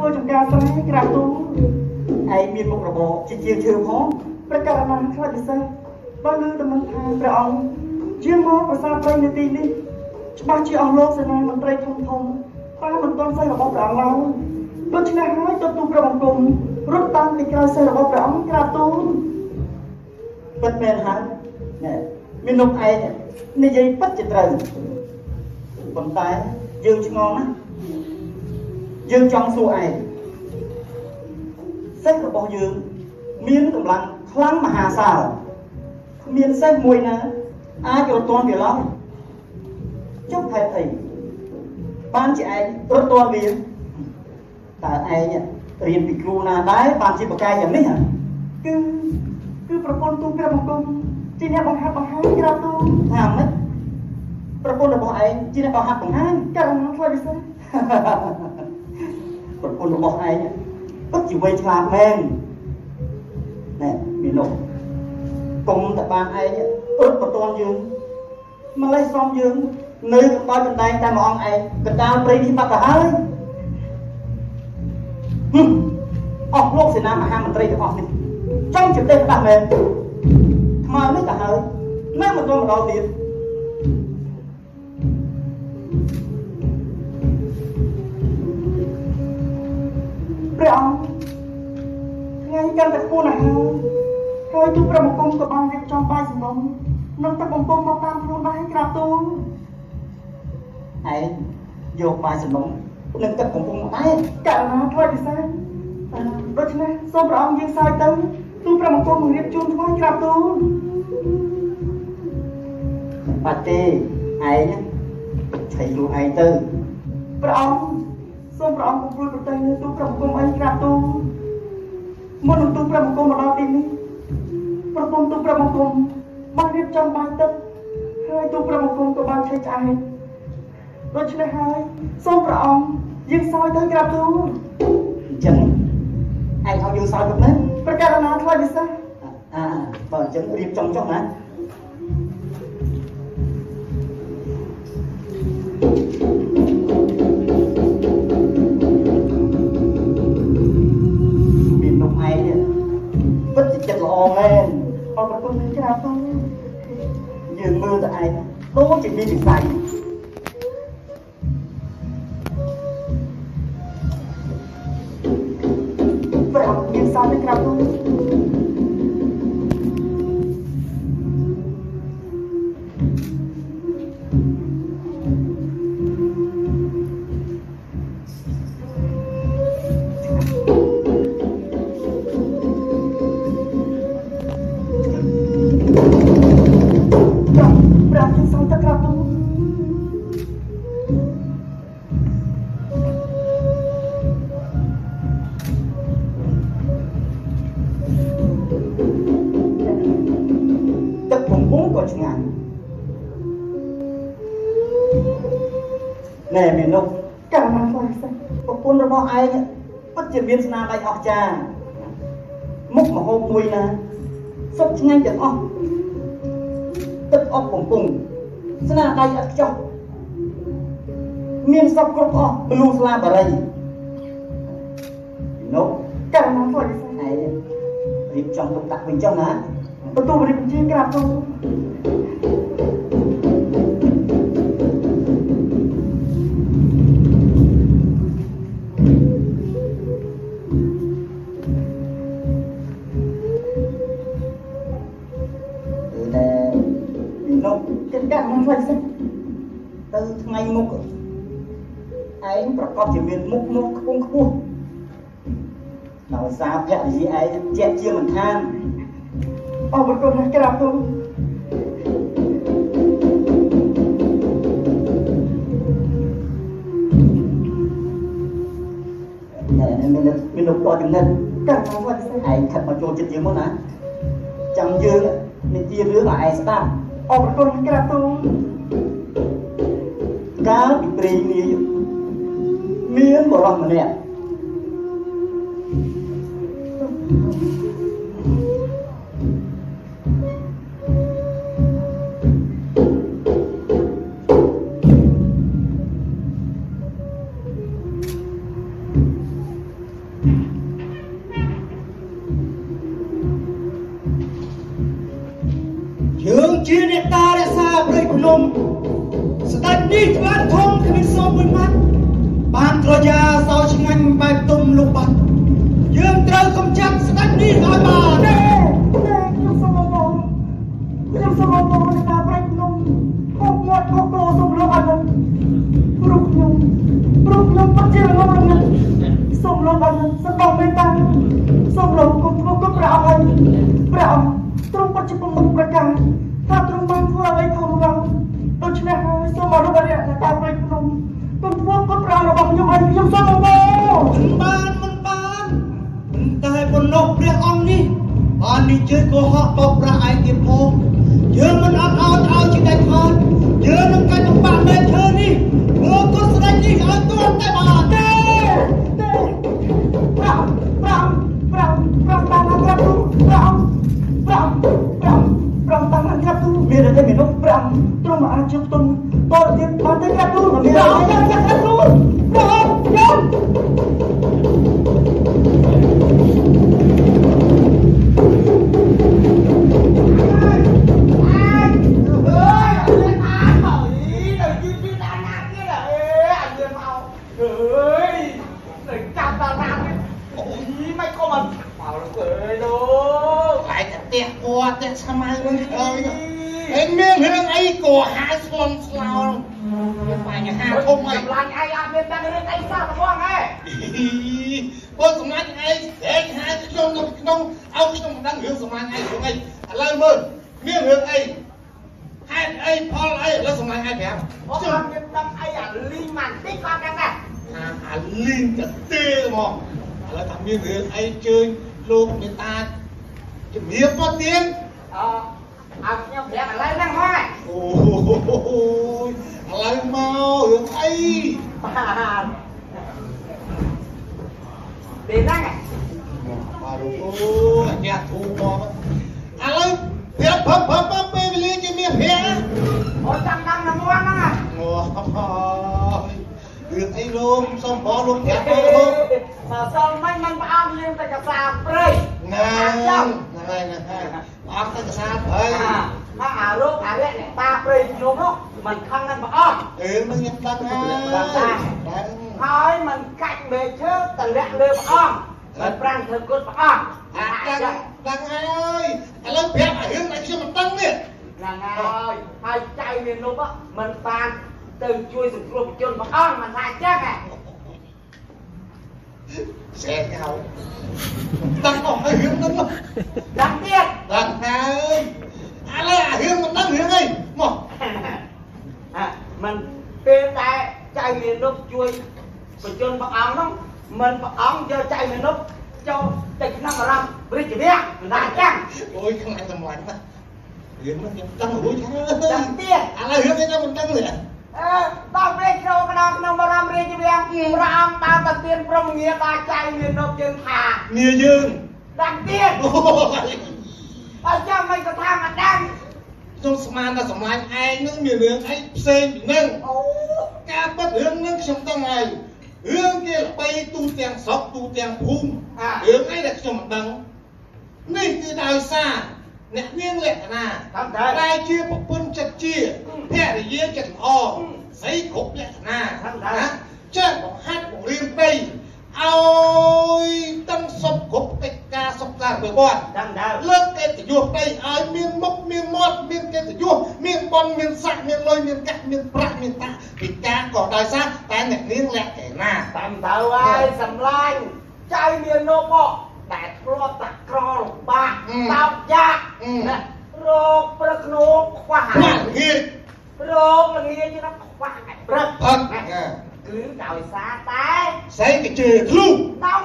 ធ្វើចំការស្រែក្រាបទូលឯងមានមុខរបរជាជាងឈើផងប្រកាសណាស់ខ្លាចពិសេសបើឮតែមិនថាព្រះអង្គជាមកប្រសាព្រៃនៅទីនេះច្បាស់ជាអស់លោកសេនាមន្ត្រីធំធំតែមិនទាន់សេះរបស់ព្រះអង្គឡើយដូច្នេះហើយទៅទូព្រះបង្គំរត់តាមពីក្រោយសេះរបស់ព្រះអង្គក្រាបទូលពិតមែនហើយមានលោកឯងនិយាយពិតជាត្រូវប៉ុន្តែយើងឆ្ងល់ណាស់យើងចង់សួរឯងសេះរបស់យើងមានកម្លាំងខ្លាំងមហាសាលគ្មានសេះមួយណាអាចរត់ទាន់វាឡើយចុះហេតុអីបានជាឯងរត់ទាន់វាតើឯងរៀនពីគ្រូណាដែរបានជាបកាយយ៉ាងនេះគឺប្រពន្ធទូព្រះបង្គំជាអ្នកបង្ហាត់បង្ហាញក្រាបទូលថាម៉េចប្រពន្ធរបស់ឯងជាអ្នកបង្ហាត់បង្ហាញករណីខ្លះពិសេសប្រពន្ធរបស់ឯងពិតជាវៃឆ្លាតមែនណែមាននោះកុំតែបានឯងរត់បន្ទាន់យើងម្លេះសំយើងនៅកណ្ដោចកណ្ដែងតែមួយអង្គឯងកណ្ដាលព្រៃនេះបាត់ទៅហើយអស់លោកសេនាមហាមន្ត្រីទាំងអស់នេះចង់ជំទេផ្ដាស់មែនថ្មនេះទៅហើយនៅមិនទាន់ម្ដងទៀតព្រះអង្គថ្ងៃកាន់តែខ្ពស់ណាស់ហើយទូព្រះបង្គំក៏បានរៀបចំបាយសម្លនឹងទឹកបំពង់មកតាមខ្លួនដែរក្រាបទូលឯងយកបាយសម្លនឹងទឹកបំពង់មកដែរករណីថ្លៃពិសេសដូច្នេះសូមព្រះអង្គយើងសើចទៅទូព្រះបង្គំរៀបជូនថ្វាយក្រាបទូលបាត់ទេឯងឆៃខ្លួនឯងទៅព្រះអង្គសូមព្រះអង្គគួរប្រទេសលើទូព្រះបង្គំឯងក្រាបទូលមុននឹងទូព្រះបង្គំមកដល់ទីនេះប្រពន្ធទូព្រះបង្គំបានរៀបចំបាយទឹកហើយទូព្រះបង្គំក៏បានឆៃឆ្អែតដូច្នេះហើយសូមព្រះអង្គយើងសោយទៅក្រាបទូលអញ្ចឹងឯងឲ្យយើងសោយទៅមែនប្រកាសណាថ្លៃពិសេសបើអញ្ចឹងរៀបចំចុះណាមាននោះឯងពិតជាចិត្តល្អមែនអរគុណក្រាបទូលយើងមើលតែឯងដូចជាមានវិស័យព្រះអង្គមានសារទៅក្រាបទូលណែមាននោះកាលណាខ្លះប្រពន្ធរបស់ឯងពិតជាមានស្នាដៃអស្ចារ្យមុខមហូបមួយណាសុខឆ្ងាញ់ទាំងអស់ទឹកអប់បំពង់ស្នាដៃឥតខ្ចោះមានសពគ្រប់អស់បលូស្លាបារីនោះកាលណាខ្លះឯងរៀបចំទុកដាក់វិញចុះណាបន្ទូលរៀបជាក្រាបទូលកាលណាខ្លះទៅថ្ងៃមុខឯងប្រកបជាមានមុខមកខ្ពង់ខ្ពស់ដោយសារភរិយាឯងជាក់ជាមិនខានអរគុណណាស់ក្រាបទូលមានលោកតចំណិតកាលណាខ្លះឯងខិតមកចូលចិត្តយើងមកណាចាំយើងនិយាយរឿងឲ្យឯងស្ដាប់អរគុណក្រាបទូលកាលពីព្រេងនាយមានបរិសម្នាក់ជាអ្នកតារក្សាព្រៃភ្នំស្ដេចនេះបានធំគ្មានសមមួយម៉ាត់បានត្រយ៉ាសោឆ្ងាញ់បែបទុំលោកបាត់យើងត្រូវកំចាត់ស្ដេចនេះឲ្យបានខ្ញុំសូមអរអ្នកតាព្រៃភ្នំហូបមាត់ហូបកោសូមលោកឲ្យខ្ញុំព្រោះខ្ញុំពិតជារងរំលឹកសូមលោកឲ្យខ្ញុំសន្តោសមេត្តាសូមលោកគុំធ្វើគុំព្រះអង្គព្រះអង្គទ្រង់ពិតជាពុំមុខប្រការថាទ្រង់បានធ្វើអ្វីខុសរបស់ដូច្នេះហើយសូមអរគុណអ្នកតាព្រៃភ្នំគុំធ្វើគុំព្រះអង្គរបស់ខ្ញុំឲ្យខ្ញុំសូមអរគុណបានតែប៉ុណ្ណោះព្រះអង្គនេះបាននិយាយកុហកបោកប្រាស់ឯងទៀតផងយើងមិនអត់ឲ្យជាដាច់ខាតយើងនឹងកាច់បំបាក់មេឈើនេះធ្វើគុណស្ដេចនេះឲ្យទាល់តែបានទេប្រាំតាមក្រាបទូប្រាំតាមក្រាបទូមានតែមាននោះប្រាំទ្រង់អាចជុំទុំតរទៀតបានតែក្រាបទូមានតែក្រាបទូប្រាំចាំតែស្មារតីអញមានរឿងអីក៏ហៅស្លន់ស្លោលមានបញ្ហាធំអីសម្លាញ់ឯងអត់មានតែរឿងអីសោះបងហ៎បើសម្លាញ់ឯងតែហៅខ្ញុំនៅក្នុងឲ្យខ្ញុំមិនដឹងរឿងសម្លាញ់ឯងរឿងអីឥឡូវមើលមានរឿងអីហេតុអីផលអីឥឡូវសម្លាញ់ឯងប្រាប់ខ្ញុំមានដឹងអីអាលីងម៉ាន់តិចគាត់ដឹងដែរអាលីងទៅទេហ្មងឥឡូវថាមានរឿងអីជើញលោកមេតាជំរាបមកទៀតឲ្យខ្ញុំប្រាប់ឥឡូវហ្នឹងមកអូយឥឡូវមករឿងអីបានពេលហ្នឹងបាទអូយអាញាធូមកឥឡូវប្រាប់ពេលវេលាជាមានប្រាអូចាំដល់ណាមួយហ្នឹងអូរឿងអីលោកសុំបងលោកប្រាប់ទៅបើសិនមិនផ្អើលយើងទៅកសាព្រៃហ្នឹងអត់ទៅកសាព្រៃថាអារោគអារៈអ្នកតាព្រៃភ្នំនោះមិនខឹងនឹងព្រះអង្គនឹងខ្ញុំដឹងហើយមិនកាច់មេឈើតម្លាក់លើព្រះអង្គមិនប្រាំងធ្វើគុណព្រះអង្គដឹងហើយឥឡូវប្រាប់រឿងដែលខ្ញុំមិនដឹងនេះហ្នឹងហើយចៅមាននោះមិនបានទៅជួយសង្គ្រោះជនព្រះអង្គមិនថាអញ្ចឹងហ៎แซ่เขาตั้งออกให้เรื่องนั้นดังเตี้ยดังไงอะไรเรื่องมันตั้งเรื่องไงหมอมันเป็นแต่ใจเมียนกช่วยประจนพระองค์น้องมันพระองค์เจอใจเมียนกเจ้าติดน้ำมันบริจิตเนี่ยดังจังโอ้ยข้างในสมองนะเรื่องมันยังตั้งหัวช้างดังเตี้ยอะไรเรื่องนี้มันตั้งเลยตอนเรียนโชว์กระดานนมรำเรียนจีเบียงรำตามตัดเตียนพรหมเงียตาใจเมียนกจึงขาเมียยืนดังเตี้ยอาจารย์ไม่กระทำมันดังจงสมานแต่สมัยไอ้นึกมีเรื่องไอ้เซนนึงการปัดเรื่องนึงชมตั้งไงเรื่องเกี่ยวไปตูเตียงศพตูเตียงภูมิเรื่องไอ้เด็กชมตั้งนี่คือดาวซ่าเนี่ยเลี้ยงแหละนะได้เชื่อปกป้องจัดเชี่ยแค่ได้เยี่ยจัดออกใส่ขบแหละนะเจ้าบอกฮัทบอกเรียนไปเอาตั้งศพขบติกาศพการไปก่อนเลิกเกตอยู่ไปเอาเมียนมกเมียนมอดเมียนเกตอยู่เมียนบอลเมียนสักเมียนลอยเมียนกัดเมียนปรักเมียนตาติกาก่อได้ซะแต่เนี่ยเลี้ยงแหละแก่หน้าตามเท้าไว้สำลังใจเมียนโนโปแต่ครอตะครอลงบ้าตาวยากนะโรคประโนขวานโรคละเงียจะต้องขวานประพัดคือดาวซาตายใส่กระเจือคลุ้งต้อง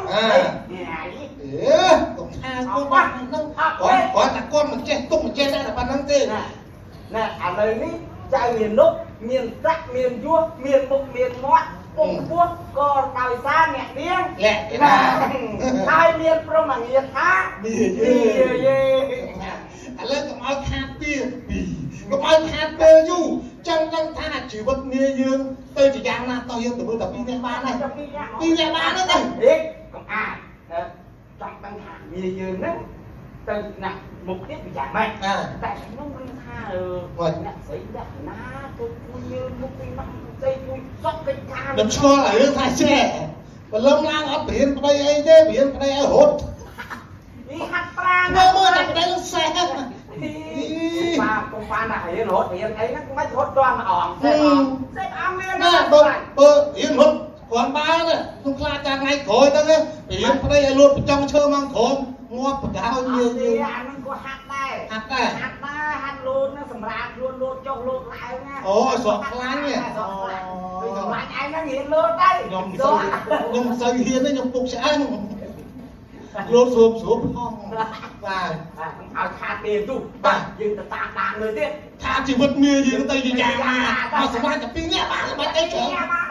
ตรงทางก็บ้านนั่งก่อนตะก้อนมันแจ้งตุ้มมันแจ้งได้แต่ปันนั่งเต้น่ะอะไรนี่ใจเมียนนกเมียนรักเมียนยั่วเมียนบุกเมียนมอดปุ่งพวกก็ดาวซาเนี่ยเลี้ยงแหละนะใครเมียนประมาณเมียนท้าเย่อะไรก็มาคาเปียก็มาคาเปียอยู่จังจังท่าจีบเมียยืนเตยจียังนะต่อยืนแต่เมื่อแต่ปีนี้บ้านนะปีนี้บ้านนั่นเองเด็กก็จังตั้งท่าเมียยืนนั่นเตยน่ะโม một tiếp bị chạm mày tại nó mới tha nè giấy đặt ná tôi như một cái năm dây tôi rót cái ca đừng cho là รื่องthay xe và lâm lang ở biển đây ấy thế biển đây ai hốt đi hạt ra mơ mơ là đây nó xe mà con pha này yên hốt thì em thấy nó mấy hốt đoan mà ỏm xe ỏm lên nó yên hốt còn ba nè không la cha ngay khỏi đó đấy biển đây luôn trong chơi mang khổm mua bao nhiêu nhiều nó có hạt đây hạt luôn nó sầm rạp luôn trong luôn lại nha ồ sọt láng nhỉ sọt láng anh nó nghiền luôn đây nhom sợi hiên đấy nhom cục sẽ ăn luôn xuống không và ao thà tiền tu nhưng ta tạm người tiếp thà chỉ mất mía gì tay gì nhà mà sắm ăn cái pin nhá bạn tay chở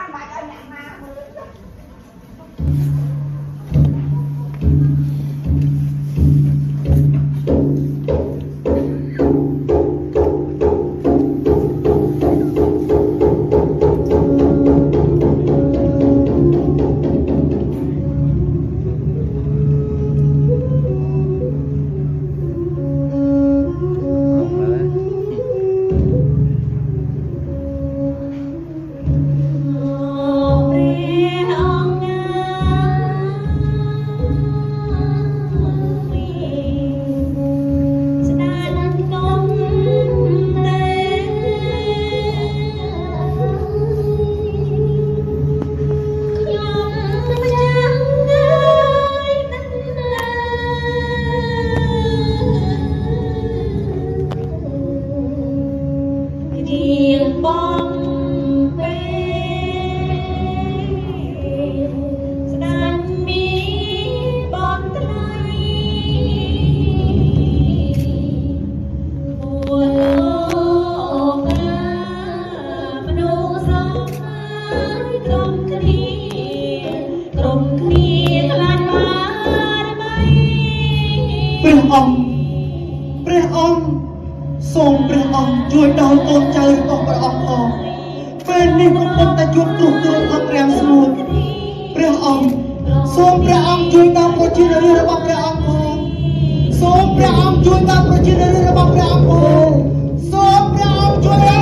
ព្រះអង្គសូមព្រះអង្គជួយដល់កូនចៅរបស់ព្រះអង្គផងពេលនេះកំពុងតែជួបគ្រោះថ្នាក់អត់រាំងស្ងួនព្រះអង្គសូមព្រះអង្គជួយដល់ប្រជារាស្ត្ររបស់ព្រះអង្គផងសូមព្រះអង្គជួយដល់ប្រជារាស្ត្ររបស់ព្រះអង្គផងសូមព្រះអង្គជួយដល់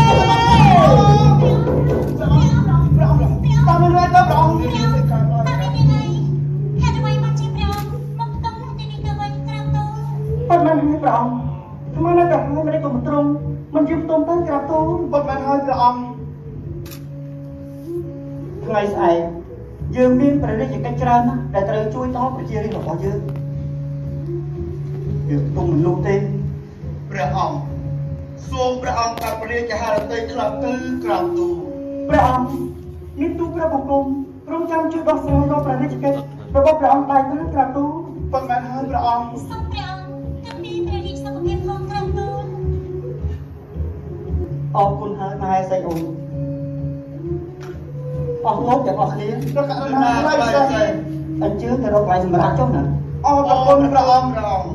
តាមរយៈព្រះអង្គប៉ុន្មានហើយព្រះអង្គស្មានតែហើយមិនได้កុំត្រង់មិនជាផ្ទុំទៅក្រាបទូលប៉ុន្មានហើយព្រះអង្គថ្ងៃស្អែកយើងមានព្រះរាជកិច្ចច្រើនណាស់ដែលត្រូវជួយដល់ប្រជារាស្ត្ររបស់យើងពុំមិនលុបទេព្រះអង្គសូមព្រះអង្គកាត់ព្រះរាជហឫទ័យខ្លះទៅក្រាបទូលព្រះអង្គនេះទូលព្រះបង្គំរងចាំជួយដោះស្រាយដល់ព្រះរាជកិច្ចរបស់ព្រះអង្គដែរណាក្រាបទូលប៉ុន្មានហើយព្រះអង្គសូមព្រះអង្គកាត់ពីព្រះរាជសុខភាពផងក្រាបទូលអរគុណហើយមហេសីអូនអស់លោកទាំងអស់គ្នាប្រកាសណាហើយផ្សេងអញ្ជើញទៅរកកន្លែងសម្រាប់ចុះណាអរគុណព្រះអង្គព្រះអង្គ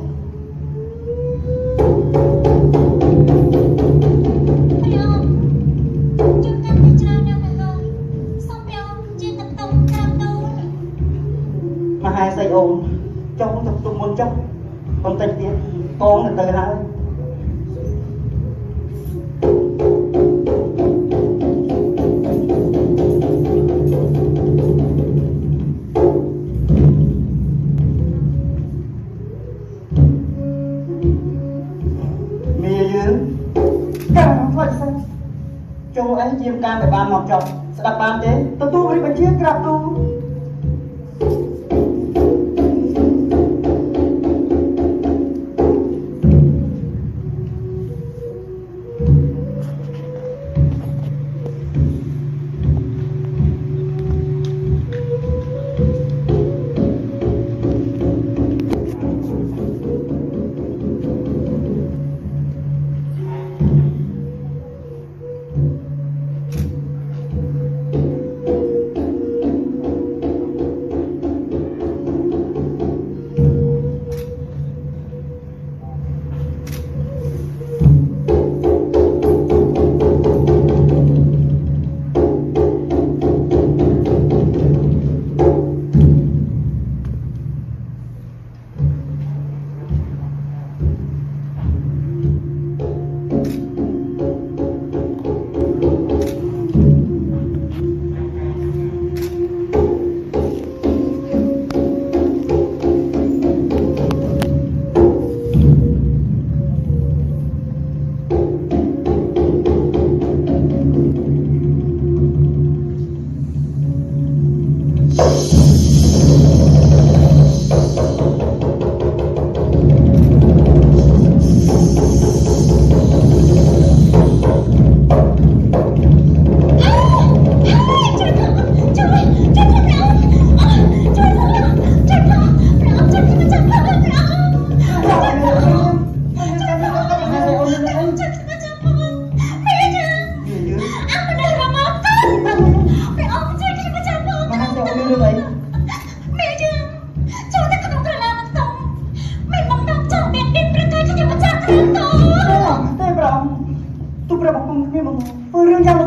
មហេសីអូនចង់ទៅទុំមុនចុះបន្តិចទៀតកងទៅហើយមីយើងកាំខ្លាចសិនចូលអីជាការដែលបានមកចប់ស្ដាប់បានទេទទួលវិបញ្ជាក្រាបទូល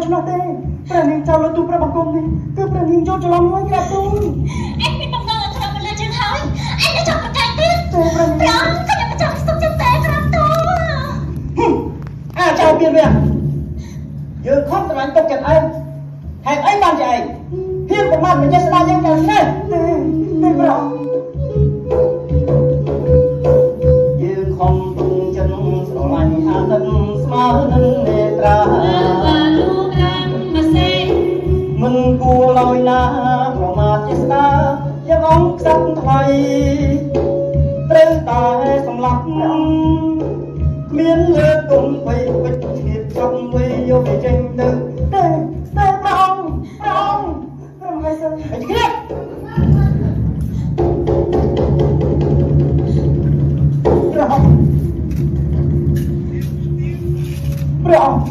ឆ្នោតទេព្រះនាងចាំលើទូព្រះបង្គំនេះគឺព្រះនាងចូលច្រឡំហើយក្រាបទូលអេមានបំណងឲ្យខ្ញុំមកលើជើងហើយអេនៅចង់ប្រកែកទៀតព្រះខ្ញុំមិនចង់ស្ទុកចិត្តទេក្រាបទូលអាចោលមានវាយើងខំស្រឡាញ់ទុកចិត្តឯងហេតុអីបានជាឯងហ៊ានប្រមាថវិញ្ញាណស្ដាយយើងយ៉ាងនេះទេព្រះអង្គយើងខំទុកចិត្តស្រឡាញ់អាទិត្យស្មើនឹងនេត្រាមិនគួរឡើយណាប្រមាថជាស្ដាយ៉ាងអង្គខ្សាត់ថ្លៃត្រូវតែសម្លាប់គ្មានលើគុំបីវិជ្ជាចំវិយកចេញទៅទេព្រះអង្គព្រះហើយសិនហើយគ្រាព្រះអង្គ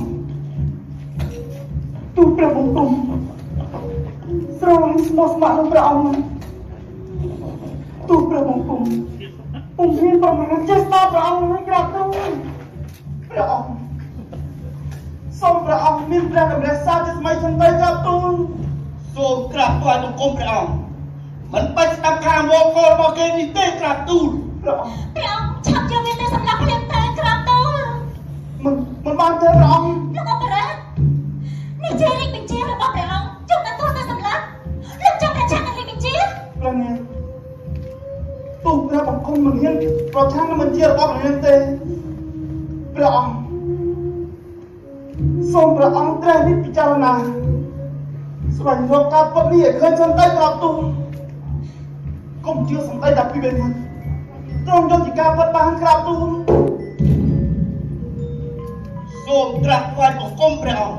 ទូព្រះបង្គំស្រឡាញ់ស្មោះស្ម័គ្រនឹងព្រះអង្គទូព្រះបង្គំពុំមានប្រមាណចេះស្ដាប់ព្រះអង្គហើយក្រាបទូលព្រះអង្គសូមព្រះអង្គមានព្រះតម្រិះសារជាថ្មីសំដីក្រាបទូលសូមក្រាបថ្វាយបង្គំព្រះអង្គមិនបាច់ស្ដាប់ខាងវល់របស់គេនេះទេក្រាបទូលព្រះអង្គឆាប់យកវាទៅសម្លាប់ភ្លាមទៅក្រាបទូលមិនបានទេព្រះអង្គលោកអបរានេះជារាជបញ្ជារបស់ព្រះអង្គជុំទៅទោះទៅសម្លាប់លោកចង់ប្រឆាំងនឹងរាជបញ្ជាព្រះនាងទូព្រះបង្គំមិនហ៊ានប្រឆាំងនឹងបញ្ជារបស់ព្រះនាងទេព្រះអង្គសូមព្រះអង្គត្រិះរិះពិចារណាស្វែងរកការពិតនេះឲ្យឃើញសំដីក្រាបទូលកុំជឿសំដីតែពីពេលនេះត្រង់យកជាការពិតបានក្រាបទូលសូមត្រាស់ថ្វាយបង្គំព្រះអង្គ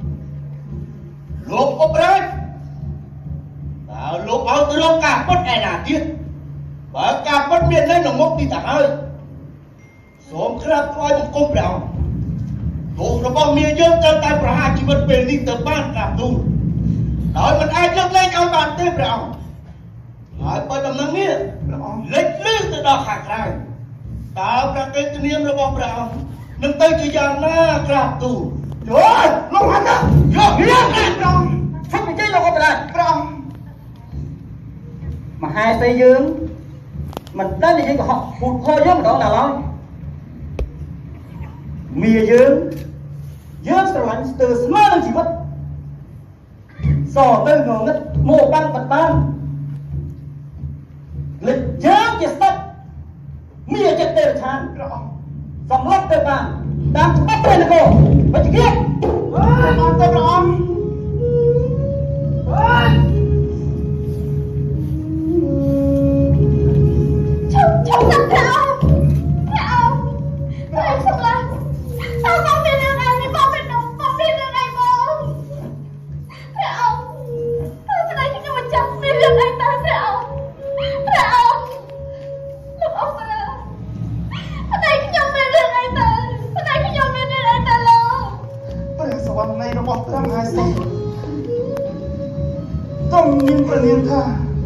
លោកអបរាជតើលោកឲ្យទៅរកការពិតឯណាទៀតបើការពិតមាននៅក្នុងមុខនេះទៅហើយសូមក្រាបថ្វាយបង្គំព្រះអង្គទោសរបស់មាយើងត្រូវតែប្រហារជីវិតពេលនេះទៅបានក្រាបទូលដោយមិនអាចយកលែងឲ្យបានទេព្រះអង្គហើយបើដំណឹងនេះព្រះអង្គលេចលឺទៅដល់ខាងក្រៅតើប្រតិទិនាមរបស់ព្រះអង្គនឹងទៅជាយ៉ាងណាក្រាបទូលយោលោកហាត់ទៅយកព្រះអង្គឈប់និយាយលោកអបរាជព្រះអង្គមហាសីយើងមិនដែលនិយាយកុហកពូតផយើងម្ដងណាឡើយមាយើងស្រឡាញ់ស្ទើរស្មើនឹងជីវិតសទៅងងឹតមកបានបបានលេចយើងជាស្ដេចមាចិត្តទេរឆានព្រះអង្គសម្លាប់ទៅបានតាមច្បាប់ព្រះនគរវិជ្ជាគៀបបានទៅព្រះអង្គឈប់ទៅព្រះអង្គសម្លាប់តើបងមានរឿងអីបងមានរឿងអីបងព្រះអង្គតើស្ដេចខ្ញុំមិនចាំមានរឿងអីតើព្រះអង្គលោកអបរាស្ដេចខ្ញុំមានរឿងអីតើស្ដេចខ្ញុំមានរឿងអីតើលោកព្រះសវណ្ណនៃរបស់ព្រះមហាសីទ្រង់មានព្រះនាមថា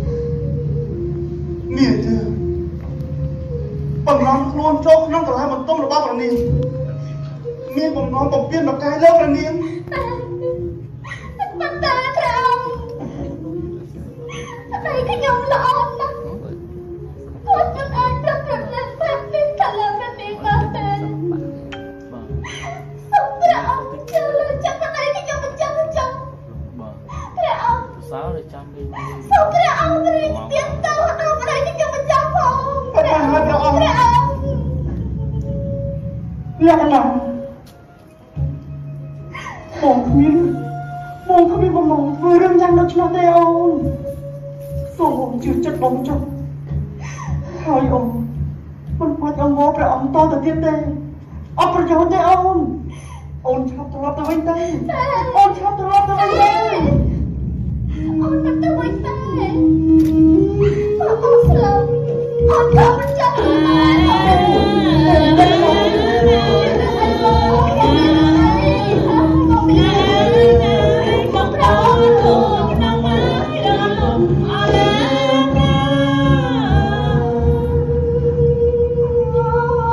មាយើងបំណងខ្លួនចូលក្នុងកន្លែងបន្ទំរបស់ព្រះនាងមានបំណងបំពេញបកាយលើព្រះនាងប៉ុន្តែព្រះអង្គតែខ្ញុំល្អណាស់គាត់មិនអាចប្រព្រឹត្តលើប្រាប់ពីកលព្រះនាងបានទេសូមព្រះអង្គជឿលើចិត្តតែខ្ញុំមិនចាំព្រះអង្គសើរចាំលេងសូមព្រះអង្គរីកទៀតទៅដល់ប្តីខ្ញុំមិនចាំផងព្រះអង្គព្រះអង្គលក្ខណៈបងគ្មានបំណងធ្វើរឿងយ៉ាងដូច្នោះទេអូនសូមអូនជឿចិត្តបងចុះហើយអូនមិនបាច់អង្វរព្រះអង្គតទៅទៀតទេអត់ប្រយោជន៍ទេអូនឆាប់ត្រឡប់ទៅវិញទេអូនឆាប់ត្រឡប់ទៅវិញទេអូនមិនទៅវិញទេអូនស្លាប់អូនក៏មិនចាំ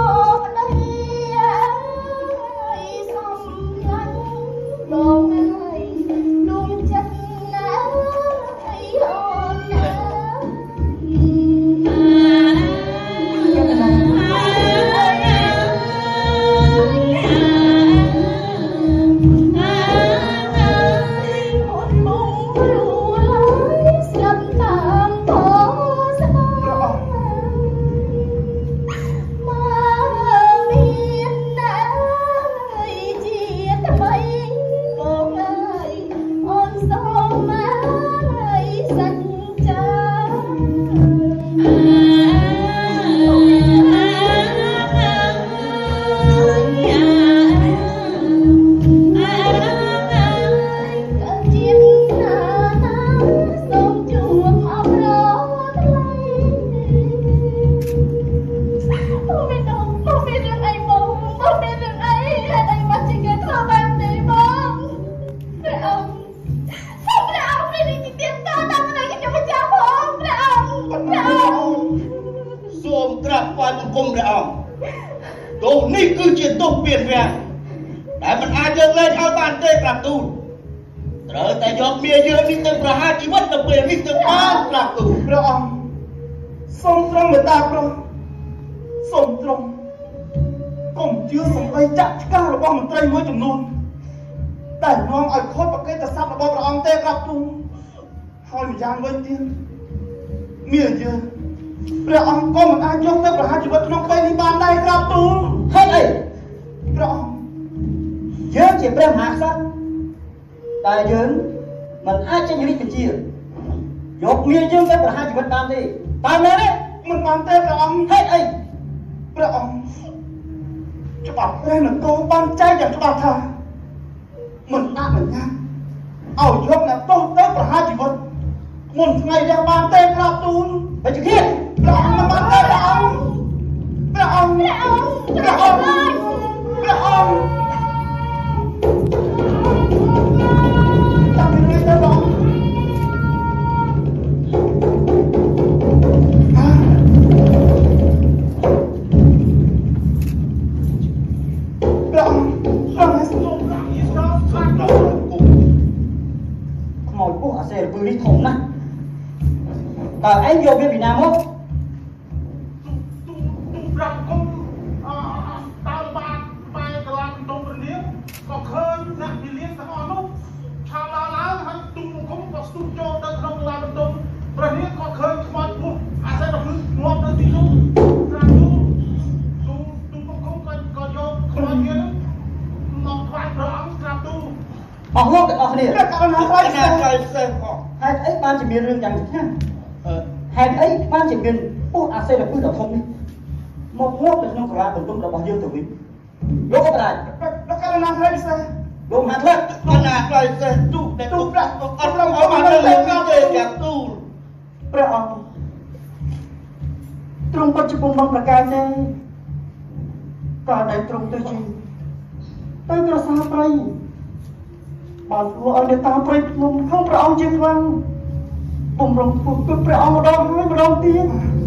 អង្គមព្រះអង្គទោសនេះគឺជាទោសពៀនវាំងដែលមិនអាចយើងលែងឲ្យបានទេក្រាបទូលត្រូវតែយកមាយើងនេះទៅប្រហារជីវិតនៅពេលនេះទៅបានក្រាបទូលព្រះអង្គសូមទ្រង់មេត្តាប្រោសសូមទ្រង់កុំជឿសំដីចាក់ឆ្ការបស់មន្ត្រីមួយចំនួនតែនាំឲ្យខុសប្រកេតស័ព្ទរបស់ព្រះអង្គទេក្រាបទូលហើយម្យ៉ាងវិញទៀតមាយើងព្រះអង្គក៏មិនអាចយកទៅប្រហារជីវិតក្នុងពេលនេះបានដែរក្រាបទូលហេតុអីព្រះអង្គយើងជាព្រះមហាក្សត្រតែយើងមិនអាចចេញរាជបញ្ជាយកមាយើងទៅប្រហារជីវិតបានទេបានទេមិនបានទេព្រះអង្គហេតុអីព្រះអង្គច្បាប់ព្រះនគរបានចែកយ៉ាងច្បាស់ថាមិនអនុញ្ញាតឲ្យយកអ្នកទោសទៅប្រហារជីវិតមុនថ្ងៃរះបានទេក្រាបទូលបិជគៀតព្រះអង្គមិនបានទេព្រះអង្គព្រះអង្គព្រះអង្គព្រះអង្គចាំនេះទៅបងព្រះអង្គខ្មោចពុះអាសេរពឺនេះធំណាស់តើឯងយកវាពីណាមកប្រាប់គុំតាមបានបែរកន្លងដុំរនាងក៏ឃើញអ្នកវិលានទាំងអស់នោះឆាឡើងហើយទុំគុំក៏ស្ទុះចូលទៅក្នុងកន្លងដុំព្រះនាងក៏ឃើញខ្មោចពុះអាសេរពឺងាប់នៅទីនោះត្រាំទូទុំគុំក៏យកខ្មោចវាមកខ្វាយព្រះអង្គត្រាំទូអស់លោកទាំងអស់គ្នាព្រះកណ្ណាខ្វាយសេះហេតុអីបានជាមានរឿងយ៉ាងនេះណាហេតុអីបានជាមានពុះអាសេរពឺដ៏ធំនេះមកងាប់ទៅក្នុងកន្លងដុំរបស់យើងទៅវិញលោកក៏បានព្រះកណ្ណាខ្វាយសេះលោកមហាក្លិតកណ្ណាខ្វាយសេះទូតែទូប្រាក់អត់ឡើងឲ្យបានទេយ៉ាងទូលព្រះអង្គទ្រង់ពិតជាពុំបានប្រកាសទេក៏ដែលទ្រង់ទៅជាទៅក្រសាព្រៃបានធ្វើឲ្យអ្នកតាព្រៃភ្នំក្នុងព្រះអង្គជាខ្លាំងបំរុងធ្វើគឺព្រះអង្គម្ដងហើយម្ដងទៀត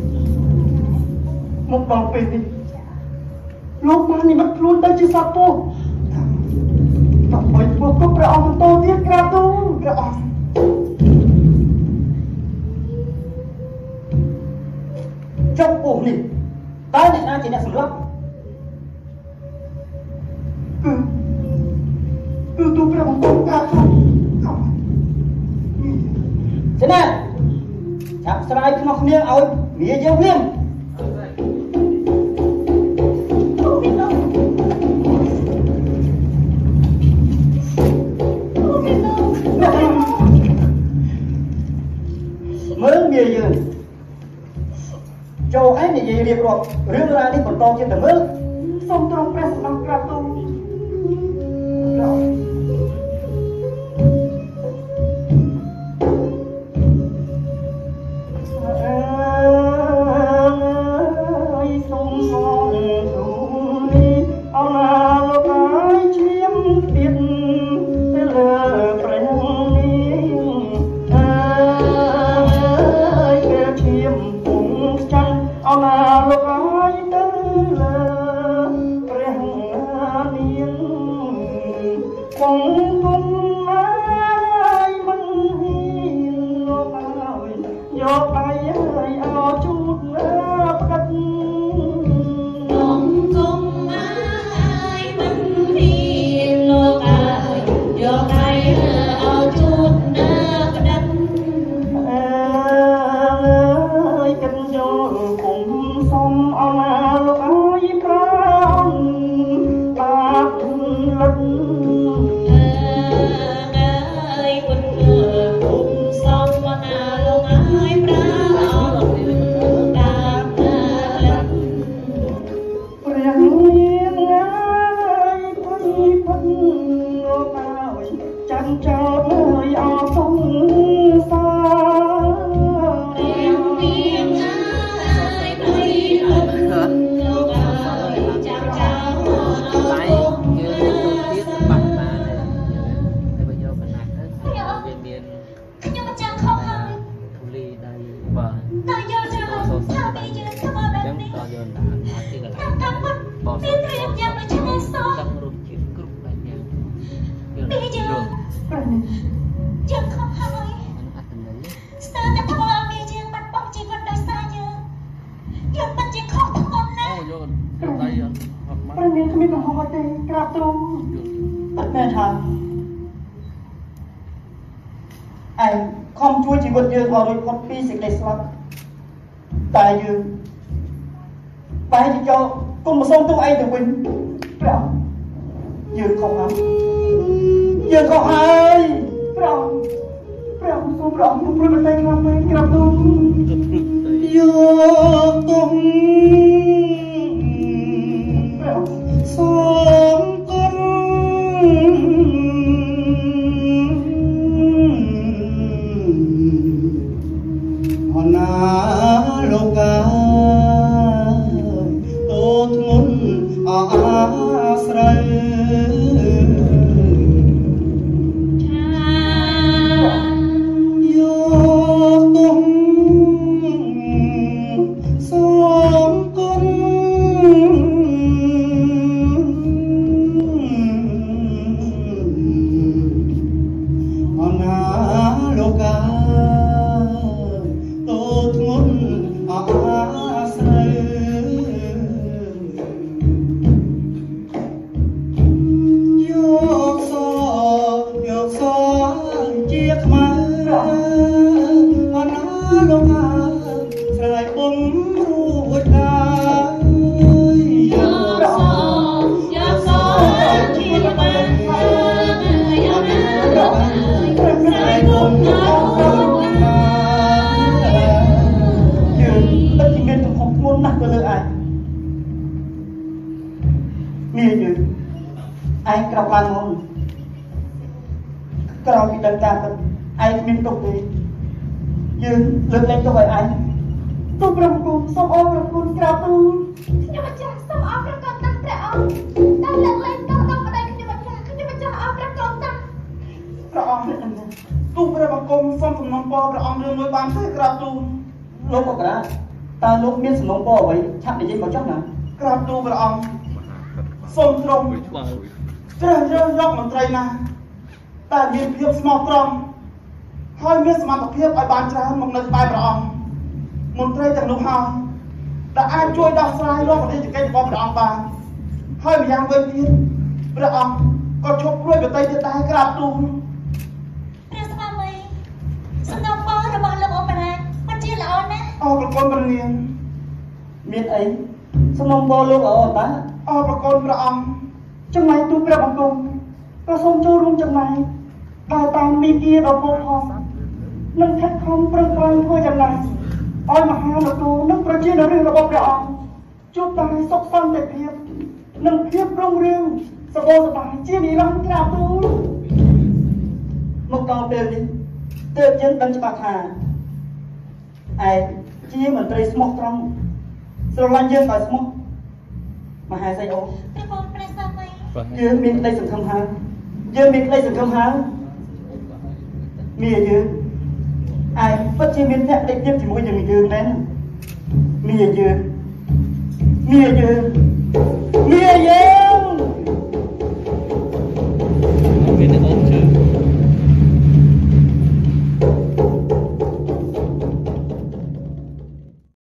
មកដល់ពេលនេះលោកបាននិមិត្តខ្លួនទៅជាសត្វពស់ដើម្បីធ្វើគឺព្រះអង្គបន្តទៀតក្រាបទូលព្រះអង្គចុះពស់នេះតើអ្នកណាជាអ្នកសម្លាប់គឺទូព្រះអង្គក្រាបទូលចេណាចាប់ស្រាយក្នុងគ្នាឲ្យមាយើងវិញមើលមាយើងចូលឯងនិយាយរៀបរាប់រឿងរ៉ាវនេះបន្តទៀតទៅមើលសូមទ្រង់ព្រះសម្ដេចក្រាបទូលតើយកទៅថាពីយើងធ្វើបែបនេះមានព្រៀបយ៉ាងដូចនេះសោះពីយើងខំហើយស្ទើរតែធ្វើឲ្យមានយើងបាត់បង់ជីវិតដោយសារយើងពិតជាខុសធ្ងន់ណាស់ព្រះនាងគ្មានកំហុសទេក្រាបទ្រង់អត់មែនថាឯងខំជួយជីវិតយើងឲ្យរួចផុតពីសេចក្តីស្លាប់តែយើងបែរជាយកគុំមកសុំទោសឯងទៅវិញព្រះយើងខំហើយយើងខំហើយព្រះសូមព្រះអង្គព្រមតែខ្លាំងមែនក្រាបទ្រង់យកទុំសូមគុណអណាលោកកាតូចមុនអាស្រ័យក្រោយពីដឹងការពិតឯងមានទុកទេយើងលើកលែងទុកឲ្យឯងទូព្រះអង្គសូមអរគុណក្រាបទូលខ្ញុំម្ចាស់សូមអរព្រះគុណតាំងព្រះអង្គដែលលើកលែងទោសដល់ប្តីខ្ញុំម្ចាស់អរព្រះគុណតាំងព្រះអង្គនេះទូព្រះអង្គសូមសំណូមពរព្រះអង្គរឿងមួយបានទេក្រាបទូលលោកមកក្រាតើលោកមានសំណូមពរអ្វីឆាប់និយាយមកចុះណាក្រាបទូលព្រះអង្គសូមទ្រង់ជ្រើសរើសយកមន្ត្រីណាតែមានភាពស្មោះត្រង់ហើយមានសមត្ថភាពឲ្យបានច្រើនមកនៅក្បែរព្រះអង្គមន្ត្រីទាំងនោះហើយដែលអាចជួយដោះស្រាយរាល់ប្រតិកម្មរបស់ព្រះអង្គបានហើយម្យ៉ាងវិញទៀតព្រះអង្គក៏ឈប់ព្រួយប្រតិទៀតដែរក្រាបទូលព្រះស្វាមីសំណូមពររបស់លោកអបរាជពិតជាល្អណាស់អរប្រគុណព្រះនាងមានអីសំណូមពរលោកអរតាអរប្រគុណព្រះអង្គចំណែកទូព្រះបង្គំក៏សូមចូលរួមចំណែកដោយតាមមីគាដ៏ពោផង់នឹងខិតខំប្រឹងប្រែងធ្វើយ៉ាងណាឲ្យមហានគរនិងប្រជារាស្ត្ររបស់ព្រះអង្គជួបតែសុខសន្តិភាពនិងភាពរុងរឿងសុខសប្បាយជានិរន្តរ៍ក្រាបទូលមកដល់ពេលនេះទើបយើងដឹងច្បាស់ថាឯងជាមន្ត្រីស្មោះត្រង់ស្រឡាញ់យើងដោយស្មោះមហាសីអូព្រះបងព្រះសាមីយើងមានក្តីសង្ឃឹមហើយយើងមានក្តីសង្ឃឹមហើយមានយើងឯងពិតជាមានអ្នកដេកទៀតជាមួយនឹងយើងដែរមានយើងមានយើងមានយើងមានតែអូនជើង